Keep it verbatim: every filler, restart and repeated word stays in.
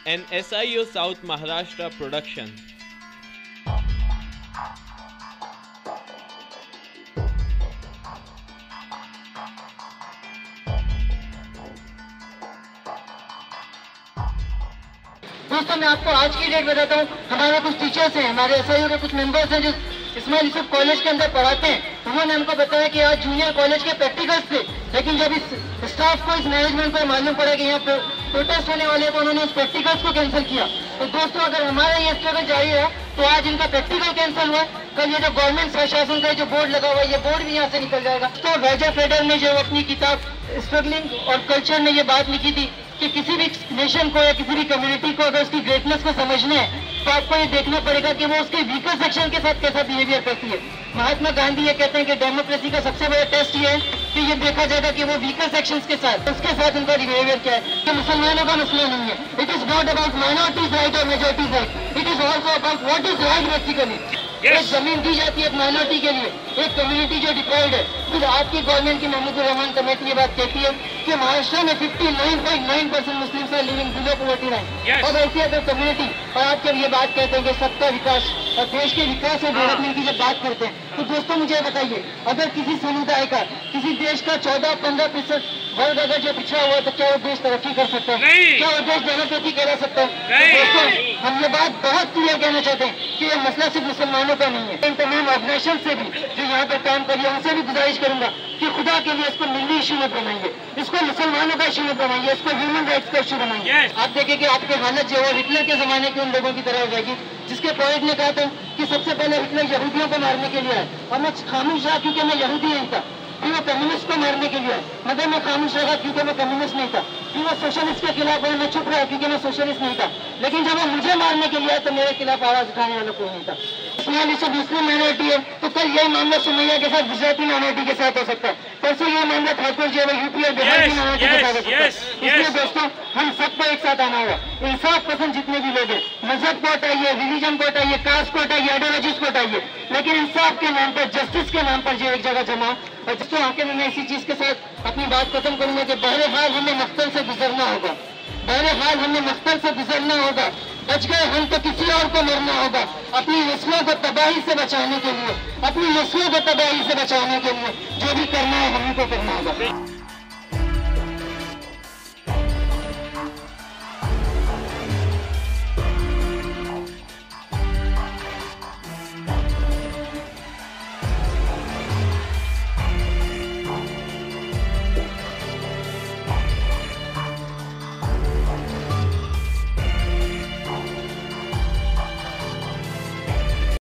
an S I O South Maharashtra production. दोस्तों, मैं आपको आज की डेट बताता हूँ। हमारे कुछ टीचर्स हैं, हमारे एस आई ओ के कुछ मेंबर्स हैं जो इस्माइल यूसुफ कॉलेज के अंदर पढ़ाते हैं। उन्होंने हमको बताया कि आज जूनियर कॉलेज के प्रैक्टिकल्स थे, लेकिन जब इस स्टाफ को, इस मैनेजमेंट को मालूम पड़ा कि यहाँ पर प्रोटेस्ट होने वाले हैं, तो उन्होंने उस प्रैक्टिकल्स को कैंसिल किया। तो दोस्तों, अगर हमारा ये स्ट्रगल जारी रहा तो आज इनका प्रैक्टिकल कैंसिल हुआ, कल ये जो गवर्नमेंट प्रशासन का जो बोर्ड लगा हुआ है, ये बोर्ड भी यहाँ से निकल जाएगा। तो राजा फेडर ने जो अपनी किताब स्ट्रगलिंग और कल्चर में ये बात लिखी थी कि किसी भी नेशन को या किसी भी कम्युनिटी को अगर उसकी ग्रेटनेस को समझना है तो आपको ये देखना पड़ेगा कि वो उसके वीकर सेक्शन के साथ कैसा बिहेवियर करती है। महात्मा गांधी ये कहते हैं कि डेमोक्रेसी का सबसे बड़ा टेस्ट ये है कि ये देखा जाएगा कि वो वीकर सेक्शंस के साथ उसके साथ उनका बिहेवियर क्या है। कि मुसलमानों का मसला नहीं है, it is not about minorities right और majorities right, it is also about what is right basically. एक जमीन दी जाती है एक माइनॉरिटी के लिए, एक कम्युनिटी जो डिप्राइव्ड है। फिर आपकी गवर्नमेंट की महमूदुर रहमान कमेटी ये बात कहती है कि महाराष्ट्र में उनसठ पॉइंट नौ percent Muslims are living below poverty line. और ऐसी अगर कम्युनिटी और आप जब ये बात कहते हैं कि सबका विकास और देश के विकास और डेवलपमेंट की जब बात करते हैं, तो दोस्तों मुझे बताइए, अगर किसी समुदाय का, किसी देश का चौदह पंद्रह प्रतिशत वर्ग अगर जो पिछड़ा हुआ तो क्या वो देश तरक्की कर सकता है? क्या वो देश डेमोक्रेसी करा सकता है? तो दोस्तों, हम ये बात बहुत क्लियर कहना चाहते हैं कि ये मसला सिर्फ मुसलमानों का नहीं है। इन तमाम ऑर्गेनाइजेशन से भी जो यहाँ पर काम कर रही है, उनसे भी गुजारिश करूंगा कि खुदा के लिए इसको मिली इशू मत बनाइए, इसको मुसलमानों का इशू मत बनाइए, इसको ह्यूमन राइट्स का इशू बनाइए। आप देखें कि आपकी हालत जो है हिटलर के जमाने के उन लोगों की तरह हो जाएगी जिसके पॉइंट ने कहा था कि सबसे पहले हिटलर यहूदियों को मारने के लिए आए और मैं खामोश रहा क्योंकि मैं यहूदी नहीं था। फिर वो कम्युनिस्ट को मारने के लिए आए, मगर मैं खामोश रहा क्योंकि मैं कम्युनिस्ट नहीं था। फिर वो सोशलिस्ट के खिलाफ आए, मैं चुप रहा क्योंकि मैं सोशलिस्ट नहीं था। लेकिन जब वो मुझे मारने के लिए आए तो मेरे खिलाफ आवाज उठाने वाला कोई नहीं था। इस्माइल यूसुफ मुस्लिम माइनॉरिटी है, तो कल यही मामला सुमैया के साथ गुजराती माइनॉरिटी के साथ हो सकता है, परसों ये मामला ठाकुर जो है यूपी और बिहार की माइनॉरिटी के साथ हो सकता है। इसलिए दोस्तों, हम सबको एक साथ आना होगा। इंसाफ पसंद जितने भी लोग हैं, मजहब को हटाइए, रिलीजन को हटाइए, कास्ट को हटाइए, आइडियोलॉजीज को हटाइए, लेकिन इंसाफ के नाम पर, जस्टिस के नाम पर जो एक जगह जमा। और दोस्तों, आके मैं इसी चीज के साथ अपनी बात खत्म करूंगा कि बहरहाल हमें मख्तल से गुजरना होगा, बहरहाल हमें मख्तल से गुजरना होगा। बच गए हम तो किसी और को मरना होगा, अपनी नस्लों को तबाही से बचाने के लिए, अपनी नस्लों को तबाही से बचाने के लिए जो भी करना है हम ही को करना होगा।